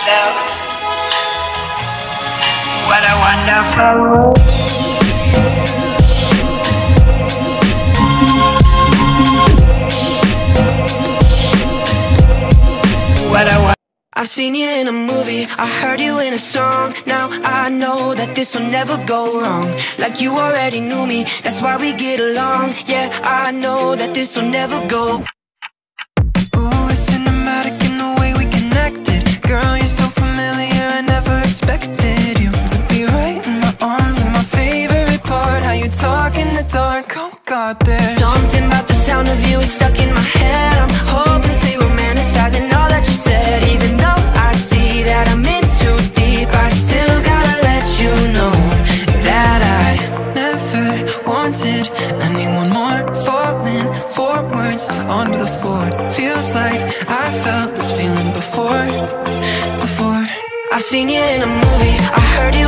myself, what a wonderful world. I've seen you in a movie, I heard you in a song. Now I know that this will never go wrong. Like you already knew me, that's why we get along. Yeah, I know that this will never go. Ooh, it's cinematic in the way we connected. Girl, you're so familiar, I never expected you to be right in my arms. My favorite part, how you talk in the dark. Oh God, there's something about the sound of you is stuck in my head. I'm hopelessly romanticizing all that you said. Even though I see that I'm in too deep, I still gotta let you know that I never wanted anyone more. Falling forwards onto the floor, feels like I felt this feeling before. I've seen you in a movie, I heard